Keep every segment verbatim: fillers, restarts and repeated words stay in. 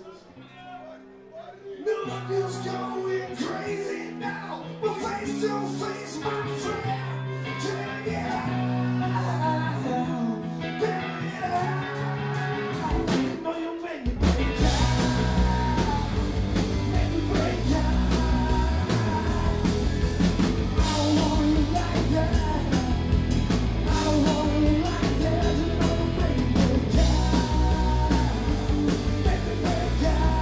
Nobody's going crazy now, but face to face, my friend. Turn it out, turn it out. You know you make me break down, make me break down. I don't want you like that. I don't want you like that. You know you make me break down, make me break down.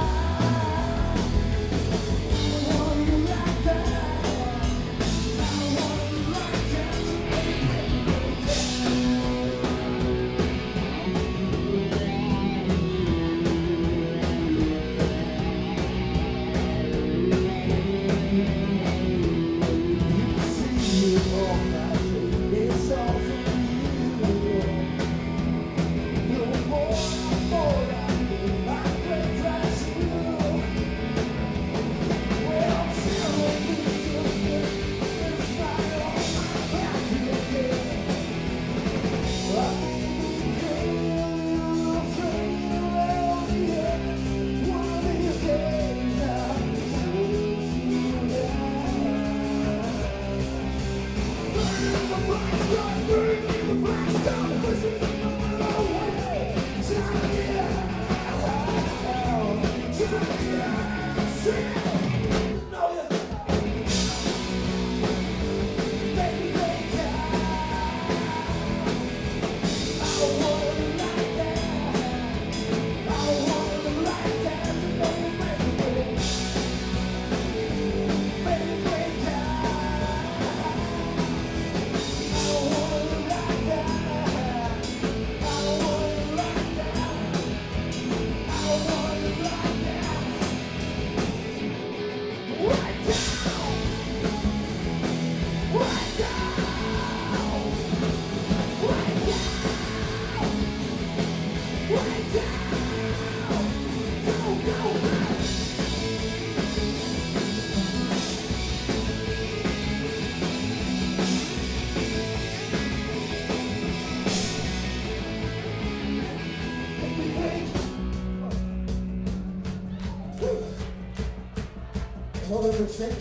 What was it saying?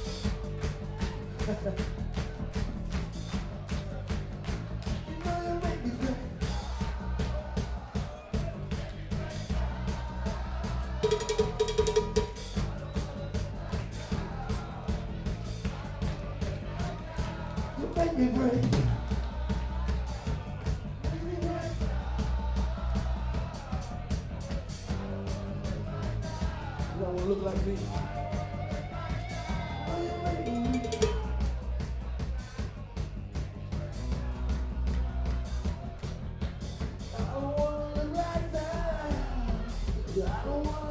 You know you make me cry. You make me break. Make me break. You don't want to look like me. I don't